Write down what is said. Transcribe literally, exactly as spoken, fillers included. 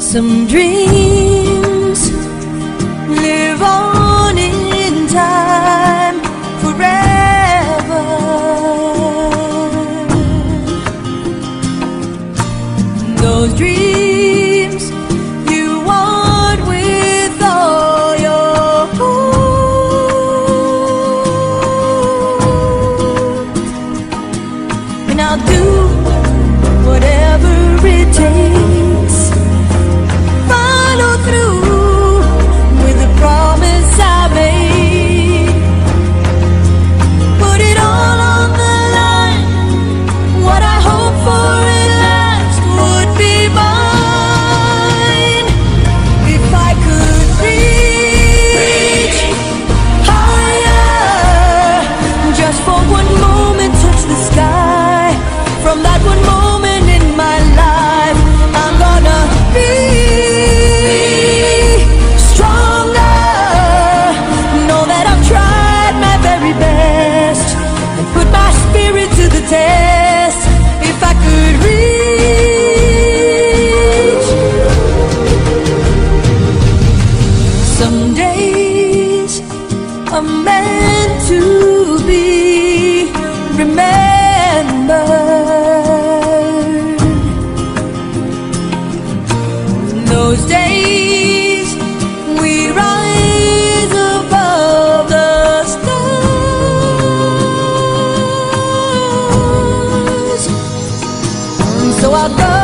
Some dreams live on in time forever. Those dreams you want with all your heart, and I'll do whatever it takes. Test if I could reach. Some days are meant to be remembered. Those days we rise above the stars. So I'll go